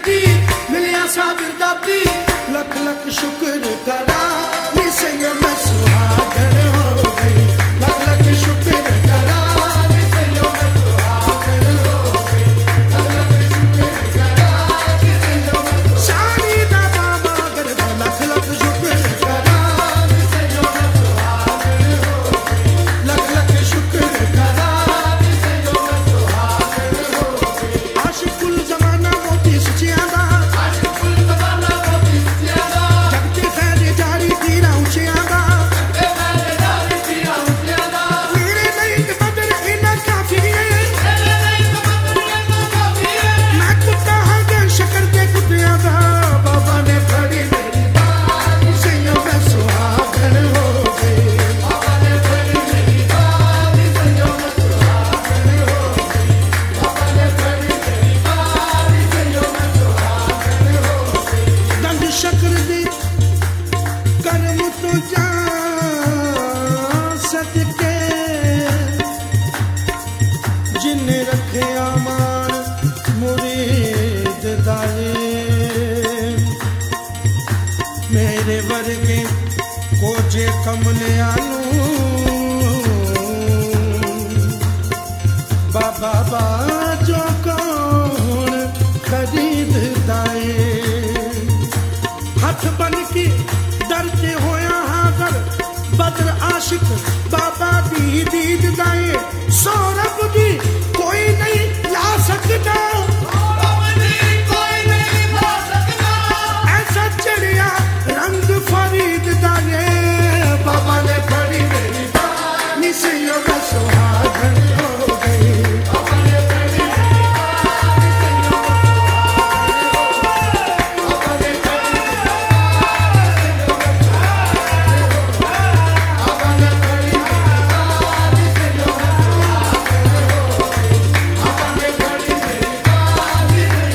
दी मिलिया साबिर दा पी लख लख शुक्र करा नी सैया मैं सुहागन हो गई लख लख शुक्र करा नी सैया मैं सुहागन हो गई लख लख शुक्र करा नी सैया मैं शादी दा बाबा कर लख लख शुक्र करा नी सैया मैं सुहागन हो गई लख लख शुक्र करा नी सैया मैं सुहागन हो गई आशिकुल जमाना मोती सचिया दा आशिकुल जमाना मोती सचिया दा जगते खैर जारी तीरा ऊंचिया दा जगते खैर जारी तीरा ऊंचिया दा मेरे नहीं बदल इना काफी है मेरे नहीं बदल इना काफी है मैं कुत्ता हां के शक्कर के कुत्तिया दा बाबा ने फड़ी मेरी बात सैया मैं सुहागन हो गई बाबा ने फड़ी मेरी बात सैया मैं सुहागन हो गई बाबा ने फड़ी मेरी बात सैया मैं सुहागन हो गई दंड शक्र दी कर्म तो जा सदके जिन्ने रखे आमान मुरीद दाए मेरे वर्गे कोजे कमलिया बाबा बाजो कौन खरीददा है हथ बन के डरते होया हागर बदर आशिक बाबा दी दीद दाए सौरभ दी कोई नहीं ला सकता ऐसा चिड़िया रंग फरीद दाए बाबा ने फड़ी मेरी बात नी सैया मैं सुहागन हो गई बाबा ने फड़ी मेरी बात नी सैया मैं बाबा ने फड़ी मेरी बाबा ने फड़ी मेरी बात नी सैया मैं बाबा ने फड़ी मेरी बात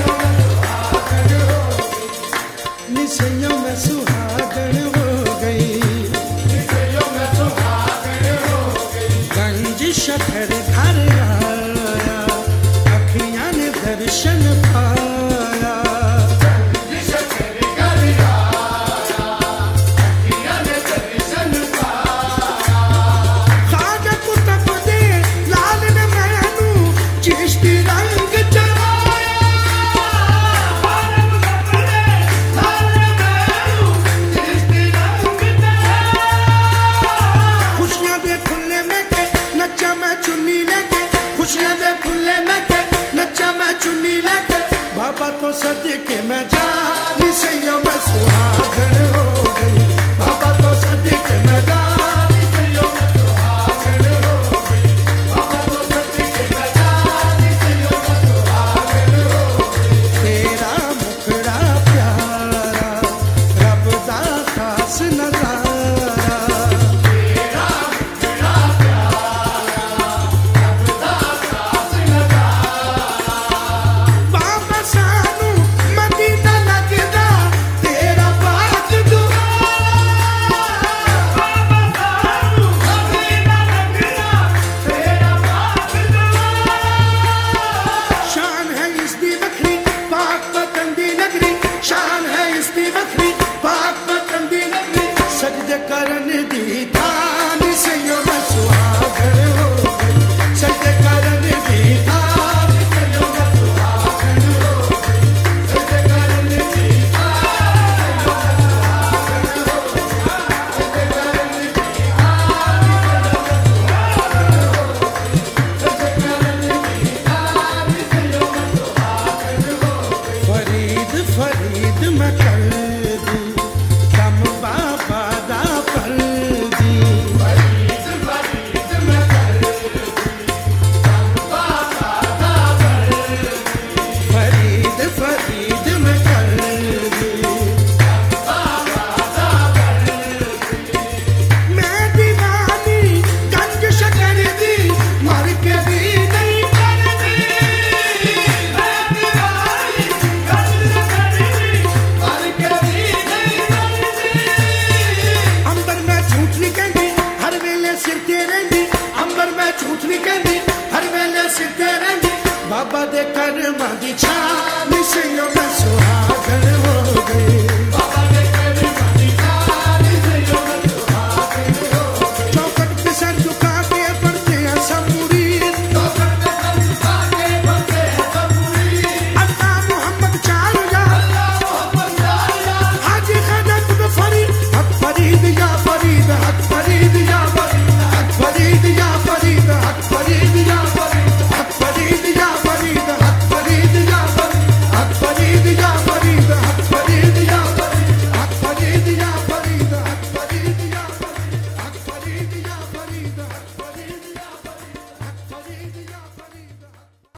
नी सैया मैं सुहागन हो गई नी सैया मैं सुहागन हो गई गंज शहर घर आया अखियां ने दर्शन पाया गंज शहर घर आया अखियां ने दर्शन पाया खाजा कुतब दे लाल ने मैनू चिश्ती रंग चढ़ाया खाजा कुतब दे लाल ने मैनू चिश्ती रंग चढ़ाया खुशियां दे फुल्ले में के नच्चा मैं चुन्नी लेके खुशियां दे फुल्ले में के नच्चा मैं चुन्नी लेके बाबा तो सदके मैं जा नी सैया मैं सुहागन हो गई बाबा तो सदके मैं जा नी सैया मैं सुहागन हो गई बाबा तो सदके मैं जा नी सैया मैं सुहागन हो गई तेरा मुखड़ा प्यारा रब दा खास नजारा तेरा मुखड़ा प्यारा रब दा खास नजारा बाबा सानू मदीना लगदा तेरा बाग दुआरा बाबा सानू मदीना लगदा तेरा बाग दुआरा शान है इसदी बखरी पाक वतन दी नगरी शान है इसदी बखरी पाक वतन दी नगरी सजदे करन दी थान सैया मैं सुहागन हो गई सजदे करन दी थान सैया मैं सुहागन हो गई सजदे करन दी थान सजदे करन दी थान सजदे करन दी थान सैया मैं सुहागन हो गई फरीद फरीद मैं कर